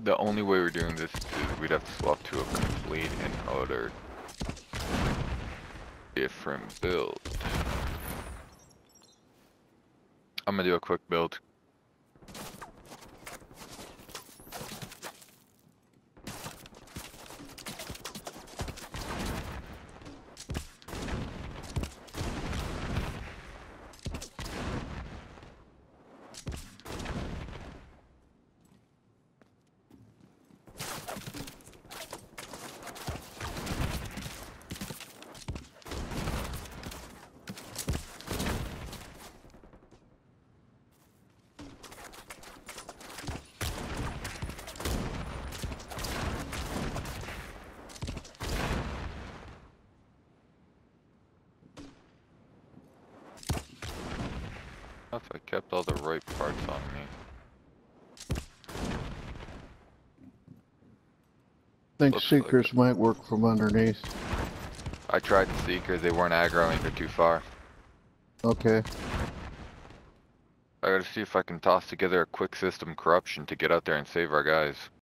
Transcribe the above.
The only way we're doing this is we'd have to swap to a complete and utter different build. I'm gonna do a quick build. If I kept all the right parts on me. I think Looks Seekers like might work from underneath. I tried the Seekers, they weren't aggroing, they're too far. Okay. I gotta see if I can toss together a quick system corruption to get out there and save our guys.